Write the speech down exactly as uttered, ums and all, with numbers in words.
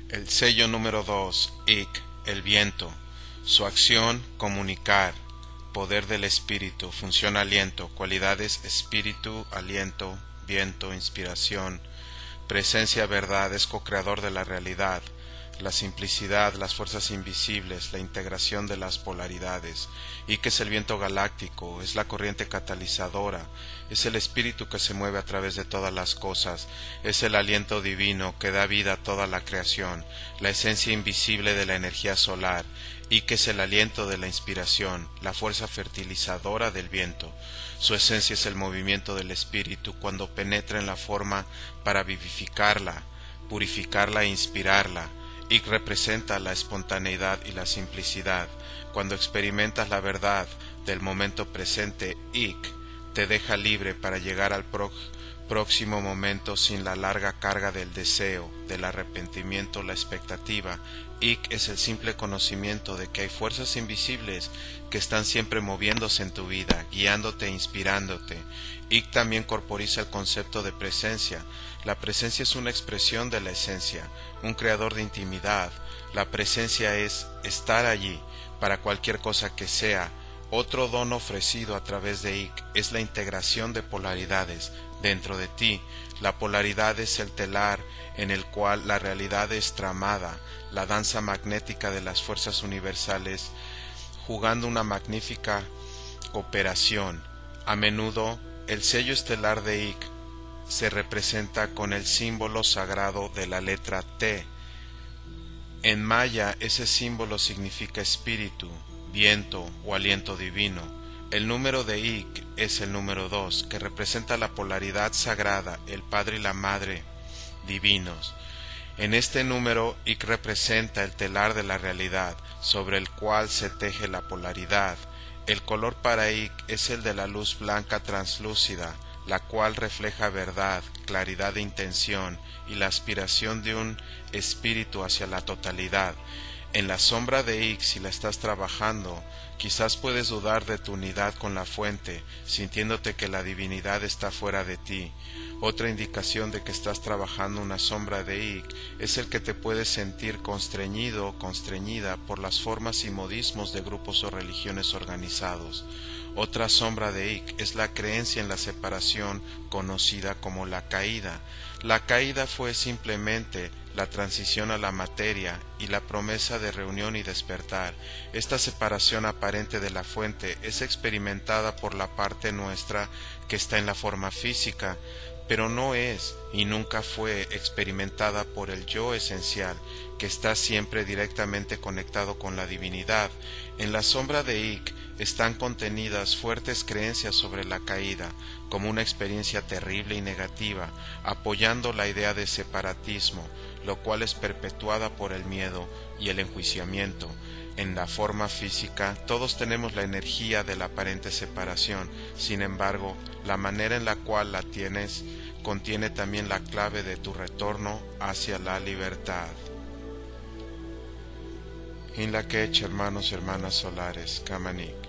El sello número dos, Ik, el viento. Su acción, comunicar. Poder del espíritu, función aliento, cualidades espíritu, aliento, viento, inspiración. Presencia verdad, es co-creador de la realidad. La simplicidad, las fuerzas invisibles, la integración de las polaridades. Ik es el viento galáctico, es la corriente catalizadora, es el espíritu que se mueve a través de todas las cosas, es el aliento divino que da vida a toda la creación, la esencia invisible de la energía solar. Ik es el aliento de la inspiración, la fuerza fertilizadora del viento. Su esencia es el movimiento del espíritu cuando penetra en la forma para vivificarla, purificarla e inspirarla. Ik representa la espontaneidad y la simplicidad. Cuando experimentas la verdad del momento presente, Ik te deja libre para llegar al pro próximo momento sin la larga carga del deseo, del arrepentimiento, la expectativa. Ik es el simple conocimiento de que hay fuerzas invisibles que están siempre moviéndose en tu vida, guiándote e inspirándote. Ik también corporiza el concepto de presencia. La presencia es una expresión de la esencia, un creador de intimidad. La presencia es estar allí para cualquier cosa que sea. Otro don ofrecido a través de Ik es la integración de polaridades dentro de ti. La polaridad es el telar en el cual la realidad es tramada, la danza magnética de las fuerzas universales, jugando una magnífica cooperación. A menudo, el sello estelar de Ik se representa con el símbolo sagrado de la letra T. En maya, ese símbolo significa espíritu, viento o aliento divino. El número de Ik es el número dos, que representa la polaridad sagrada, el Padre y la Madre divinos. En este número, Ik representa el telar de la realidad, sobre el cual se teje la polaridad. El color para Ik es el de la luz blanca translúcida, la cual refleja verdad, claridad de intención y la aspiración de un espíritu hacia la totalidad. En la sombra de Ik, si la estás trabajando, quizás puedes dudar de tu unidad con la fuente, sintiéndote que la divinidad está fuera de ti. Otra indicación de que estás trabajando una sombra de Ik es el que te puedes sentir constreñido o constreñida por las formas y modismos de grupos o religiones organizados. Otra sombra de Ik es la creencia en la separación conocida como la caída. La caída fue simplemente la transición a la materia y la promesa de reunión y despertar. Esta separación aparente de la fuente es experimentada por la parte nuestra que está en la forma física, pero no es y nunca fue experimentada por el yo esencial, que está siempre directamente conectado con la divinidad. En la sombra de Ik están contenidas fuertes creencias sobre la caída, como una experiencia terrible y negativa, apoyando la idea de separatismo, lo cual es perpetuada por el miedo y el enjuiciamiento. En la forma física, todos tenemos la energía de la aparente separación. Sin embargo, la manera en la cual la tienes contiene también la clave de tu retorno hacia la libertad. In la quech, hermanos y hermanas solares, Kamanik.